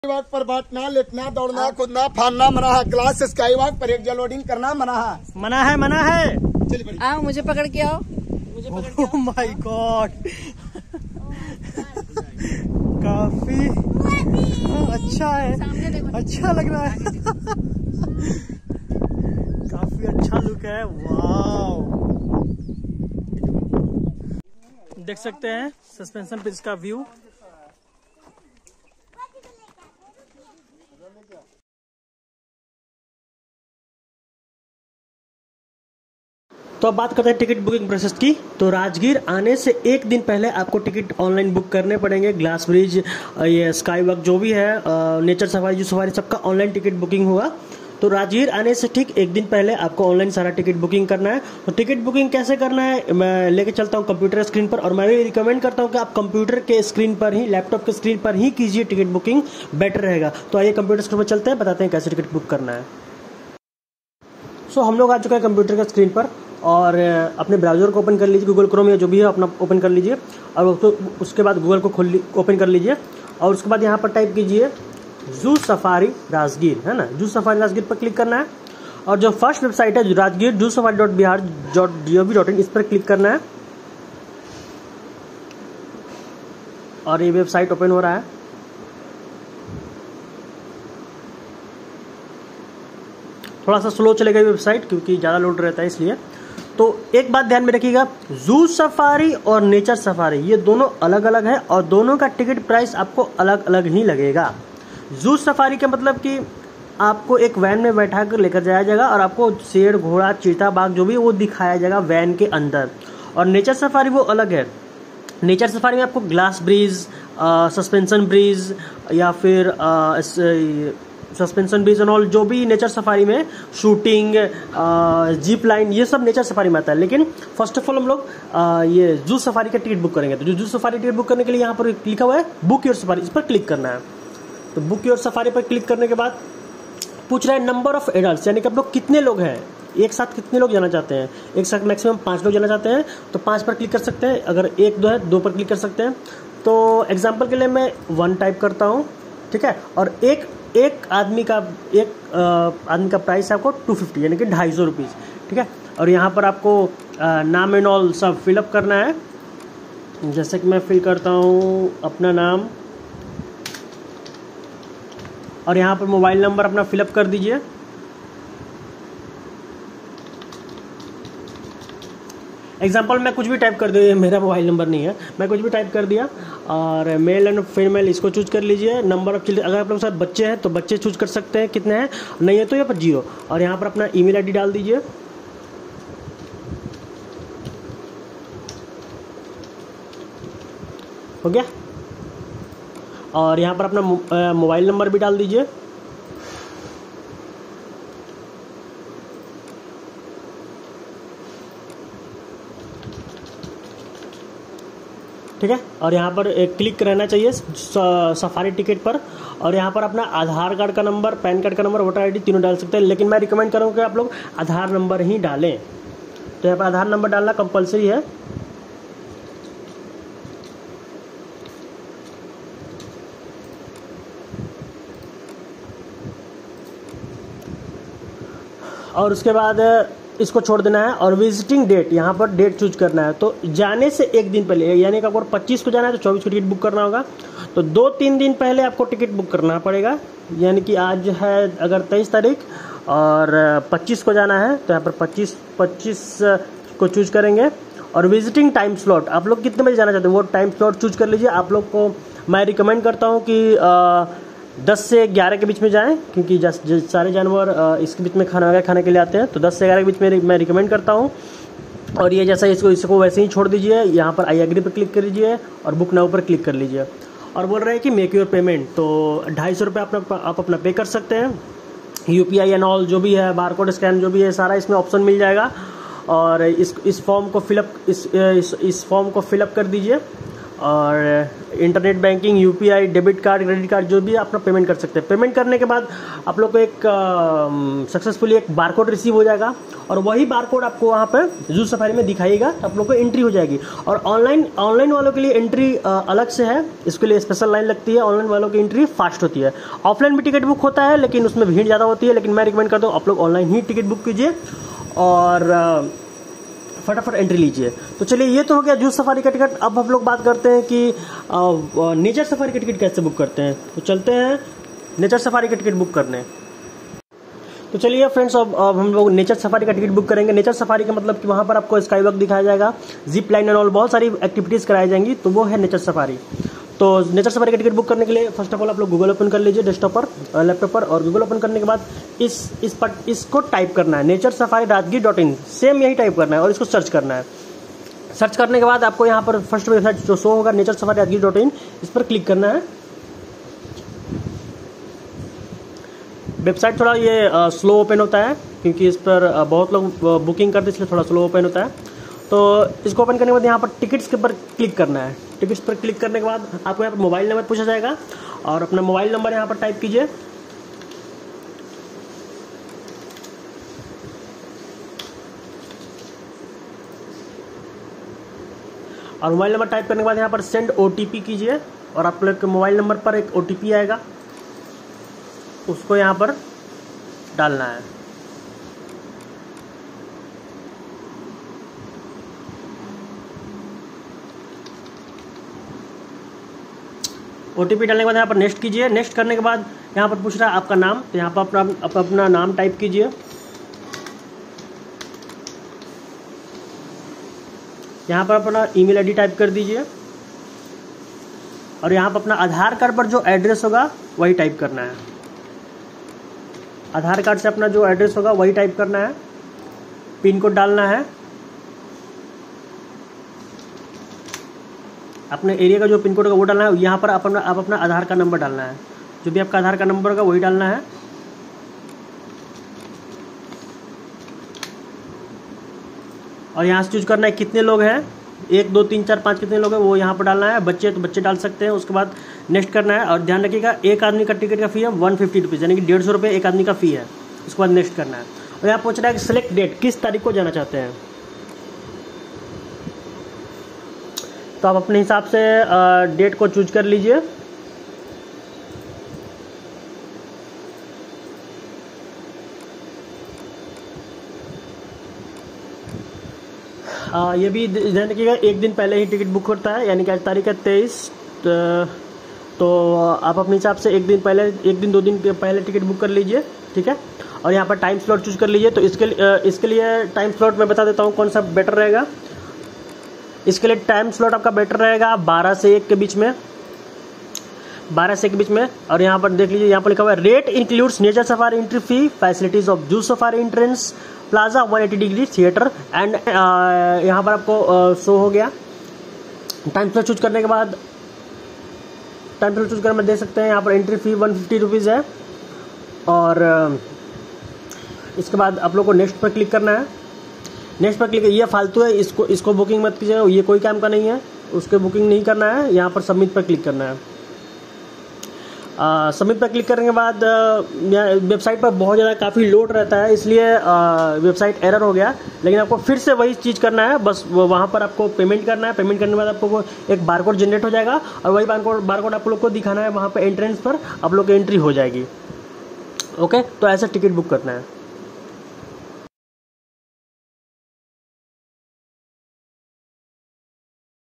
Walk पर बैठना, लेटना, दौड़ना, कूदना, फाड़ना मना है। क्लास स्काई वॉक पर एक लोडिंग करना मना है। मना है, मना है। चलिए आओ, मुझे पकड़ के आओ, मुझे पकड़ के आओ। माय गॉड, काफी अच्छा है, अच्छा लग रहा है। काफी अच्छा लुक है, वाव। देख सकते हैं सस्पेंशन ब्रिज का व्यू। तो अब बात करते हैं टिकट बुकिंग प्रोसेस की। तो राजगीर आने से एक दिन पहले आपको टिकट ऑनलाइन बुक करने पड़ेंगे। ग्लास ब्रिज, ये स्काई वॉक जो भी है, नेचर सफारी, जो सफारी, सबका ऑनलाइन टिकट बुकिंग होगा। तो राजगीर आने से ठीक एक दिन पहले आपको ऑनलाइन सारा टिकट बुकिंग करना है। तो टिकट बुकिंग कैसे करना है मैं लेके चलता हूँ कंप्यूटर स्क्रीन पर, और मैं भी रिकमेंड करता हूँ कि आप कंप्यूटर के स्क्रीन पर ही, लैपटॉप के स्क्रीन पर ही कीजिए, टिकट बुकिंग बेटर रहेगा। तो आइए कंप्यूटर स्क्रीन पर चलते हैं, बताते हैं कैसे टिकट बुक करना है। सो हम लोग आ चुके हैं कंप्यूटर के स्क्रीन पर, और अपने ब्राउज़र को ओपन कर लीजिए, गूगल क्रोम या जो भी है अपना ओपन कर लीजिए, और उसके बाद गूगल को ओपन कर लीजिए, और उसके बाद यहाँ पर टाइप कीजिए जू सफारी राजगीर, है ना। जू सफारी राजगीर पर क्लिक करना है, और जो फर्स्ट वेबसाइट है राजगीर जू सफारी.bihar.gov.in, इस पर क्लिक करना है, और ये वेबसाइट ओपन हो रहा है। थोड़ा सा स्लो चलेगा ये वेबसाइट क्योंकि ज़्यादा लोड रहता है इसलिए। तो एक बात ध्यान में रखिएगा, जू सफारी और नेचर सफारी ये दोनों अलग अलग है, और दोनों का टिकट प्राइस आपको अलग अलग ही लगेगा। जू सफारी का मतलब कि आपको एक वैन में बैठा कर लेकर जाया जाएगा, और आपको शेर, घोड़ा, चीता, बाघ जो भी वो दिखाया जाएगा वैन के अंदर। और नेचर सफारी वो अलग है। नेचर सफारी में आपको ग्लास ब्रिज, सस्पेंशन ब्रिज, या फिर सस्पेंशन ब्रिज एंड ऑल, जो भी नेचर सफारी में शूटिंग, जीप लाइन, ये सब नेचर सफारी में आता है। लेकिन फर्स्ट ऑफ ऑल हम लोग ये जू सफारी का टिकट बुक करेंगे। तो जो जू सफारी टिकट बुक करने के लिए यहाँ पर लिखा हुआ है बुक योर सफारी, इस पर क्लिक करना है। तो बुक योर सफारी पर क्लिक करने के बाद पूछ रहा है नंबर ऑफ एडल्ट, यानी कि आप लोग कितने लोग हैं, एक साथ कितने लोग जाना चाहते हैं। एक साथ मैक्सिमम 5 लोग जाना चाहते हैं तो 5 पर क्लिक कर सकते हैं। अगर 1-2 है 2 पर क्लिक कर सकते हैं। तो एग्जाम्पल के लिए मैं 1 टाइप करता हूँ, ठीक है। और एक आदमी का प्राइस है आपको 250, यानी कि 250 रुपीज़, ठीक है। और यहाँ पर आपको नाम एंड ऑल सब फिलअप करना है। जैसे कि मैं फिल करता हूँ अपना नाम, और यहाँ पर मोबाइल नंबर अपना फिलअप कर दीजिए। एग्जाम्पल मैं कुछ भी टाइप कर दिया, मेरा मोबाइल नंबर नहीं है, मैं कुछ भी टाइप कर दिया। और मेल एंड फीमेल इसको चूज कर लीजिए। नंबर ऑफ चिल्ड्रन, अगर आप लोग के साथ बच्चे हैं तो बच्चे चूज कर सकते हैं कितने हैं, नहीं है तो यहाँ पर 0। और यहाँ पर अपना ईमेल आईडी डाल दीजिए। हो गया। और यहाँ पर अपना मोबाइल नंबर भी डाल दीजिए। ठीक है। और यहाँ पर क्लिक रहना चाहिए सफारी टिकट पर। और यहाँ पर अपना आधार कार्ड का नंबर, पैन कार्ड का नंबर, वोटर आईडी तीनों डाल सकते हैं, लेकिन मैं रिकमेंड करूँगा कि आप लोग आधार नंबर ही डालें। तो यहाँ पर आधार नंबर डालना कंपलसरी है। और उसके बाद इसको छोड़ देना है। और विजिटिंग डेट, यहाँ पर डेट चूज करना है। तो जाने से एक दिन पहले, यानी कि अगर 25 को जाना है तो 24 को टिकट बुक करना होगा। तो 2-3 दिन पहले आपको टिकट बुक करना पड़ेगा। यानी कि आज है अगर 23 तारीख और 25 को जाना है तो यहाँ पर 25 को चूज करेंगे। और विजिटिंग टाइम स्लॉट, आप लोग कितने बजे जाना चाहते हैं वो टाइम स्लॉट चूज कर लीजिए। आप लोग को मैं रिकमेंड करता हूँ कि 10 से 11 के बीच में जाएं, क्योंकि सारे जानवर इसके बीच में खाना वगैरह खाने के लिए आते हैं। तो 10 से 11 के बीच में मैं रिकमेंड करता हूं। और ये जैसा इसको वैसे ही छोड़ दीजिए। यहाँ पर आई एग्री पर क्लिक कर लीजिए और बुक नाउ पर क्लिक कर लीजिए। और बोल रहे हैं कि मेक योर पेमेंट, तो 250 रुपये आप अपना पे कर सकते हैं। UPI एंड ऑल जो भी है, बारकोड स्कैन जो भी है, सारा इसमें ऑप्शन मिल जाएगा। और इस फॉर्म को फिलअप कर दीजिए। और internet banking, UPI, debit card, credit card, जो भी अपना पेमेंट कर सकते हैं। पेमेंट करने के बाद आप लोग को एक सक्सेसफुली एक बारकोड रिसीव हो जाएगा और वही बारकोड आपको वहाँ पर जू सफारी में दिखाएगा, तो आप लोग को एंट्री हो जाएगी। और ऑनलाइन वालों के लिए एंट्री अलग से है, इसके लिए स्पेशल लाइन लगती है। ऑनलाइन वालों की एंट्री फास्ट होती है। ऑफलाइन भी टिकट बुक होता है लेकिन उसमें भीड़ ज़्यादा होती है, लेकिन मैं रिकमेंड करता हूँ आप लोग ऑनलाइन ही टिकट बुक कीजिए और फटाफट एंट्री लीजिए। तो चलिए, ये तो हो गया जू सफारी का टिकट। अब हम लोग बात करते हैं कि नेचर सफारी का टिकट कैसे बुक करते हैं। तो चलते हैं नेचर सफारी का टिकट बुक करने। तो चलिए फ्रेंड्स, अब हम लोग नेचर सफारी का टिकट बुक करेंगे। नेचर सफारी का मतलब कि वहाँ पर आपको स्काई वॉक दिखाया जाएगा, जिप लाइन एंड ऑल, बहुत सारी एक्टिविटीज़ कराई जाएंगी, तो वो है नेचर सफारी। तो नेचर सफारी का टिकट बुक करने के लिए फर्स्ट ऑफ ऑल आप लोग गूगल ओपन कर लीजिए डेस्कटॉप पर, लैपटॉप पर, और गूगल ओपन करने के बाद इसको टाइप करना है, necharsafari.rajgir.in, सेम यही टाइप करना है और इसको सर्च करना है। सर्च करने के बाद आपको यहाँ पर फर्स्ट वेबसाइट जो शो होगा necharsafari.rajgir.in, इस पर क्लिक करना है। वेबसाइट थोड़ा ये स्लो ओपन होता है क्योंकि इस पर बहुत लोग बुकिंग करते हैं, इसलिए थोड़ा स्लो ओपन होता है। तो इसको ओपन करने के बाद यहाँ पर टिकट्स के ऊपर क्लिक करना है। टिकट्स पर क्लिक करने के बाद आपको यहाँ पर मोबाइल नंबर पूछा जाएगा और अपना मोबाइल नंबर यहाँ पर टाइप कीजिए। और मोबाइल नंबर टाइप करने के बाद यहाँ पर सेंड OTP कीजिए और आप लोग के मोबाइल नंबर पर एक OTP आएगा, उसको यहाँ पर डालना है। OTP डालने के बाद यहाँ पर नेक्स्ट कीजिए। नेक्स्ट करने के बाद यहाँ पर पूछ रहा है आपका नाम, तो यहाँ पर अपना नाम टाइप कीजिए। यहाँ पर अपना ईमेल आईडी टाइप कर दीजिए और यहाँ पर अपना आधार कार्ड पर जो एड्रेस होगा वही टाइप करना है। आधार कार्ड से अपना जो एड्रेस होगा वही टाइप करना है। पिन कोड डालना है, अपने एरिया का जो पिन कोड होगा वो डालना है। यहाँ पर आप अपना आधार का नंबर डालना है, जो भी आपका आधार का नंबर होगा वही डालना है। और यहाँ से चूज करना है कितने लोग हैं, 1 2 3 4 5 कितने लोग हैं वो यहाँ पर डालना है। बच्चे तो बच्चे डाल सकते हैं। उसके बाद नेक्स्ट करना है और ध्यान रखिएगा एक आदमी का टिकट का फी है 150 रुपीज़, यानी कि 150 रुपये एक आदमी का फी है। उसके बाद नेक्स्ट करना है और यहाँ पूछ रहा है कि सिलेक्ट डेट, किस तारीख को जाना चाहते हैं। तो आप अपने हिसाब से डेट को चूज कर लीजिए। ये भी ध्यान रखिएगा एक दिन पहले ही टिकट बुक होता है, यानी कि आज तारीख है 23, तो आप अपने हिसाब से एक दिन 2 दिन पहले टिकट बुक कर लीजिए, ठीक है। और यहाँ पर टाइम स्लॉट चूज कर लीजिए। तो इसके लिए टाइम स्लॉट मैं बता देता हूँ कौन सा बेटर रहेगा। इसके लिए टाइम स्लॉट आपका बेटर रहेगा 12 से 1 के बीच में, 12 से 1 के बीच में। और यहाँ पर देख लीजिए, यहाँ पर लिखा हुआ है rate includes nature safari entry fee, facilities of zoo safari entrance, plaza 180 degree theatre and, यहाँ पर आपको शो हो गया। टाइम स्लॉट चूज करने के बाद टाइम स्लॉट चूज करने में दे सकते हैं। यहाँ पर एंट्री फी 150 रुपीज़ है। और इसके बाद आप लोग को नेक्स्ट पर क्लिक करना है। नेक्स्ट पर क्लिक, ये फालतू है, इसको बुकिंग मत कीजिएगा, ये कोई काम का नहीं है, उसके बुकिंग नहीं करना है। यहाँ पर सबमिट पर क्लिक करना है। सबमिट पर क्लिक करने के बाद वेबसाइट पर बहुत ज़्यादा काफ़ी लोड रहता है, इसलिए वेबसाइट एरर हो गया। लेकिन आपको फिर से वही चीज़ करना है, बस वहाँ पर आपको पेमेंट करना है। पेमेंट करने के बाद आपको एक बारकोड जनरेट हो जाएगा और वही बारकोड आप लोग को दिखाना है वहाँ पर एंट्रेंस पर, आप लोग की एंट्री हो जाएगी। ओके, तो ऐसा टिकट बुक करना है।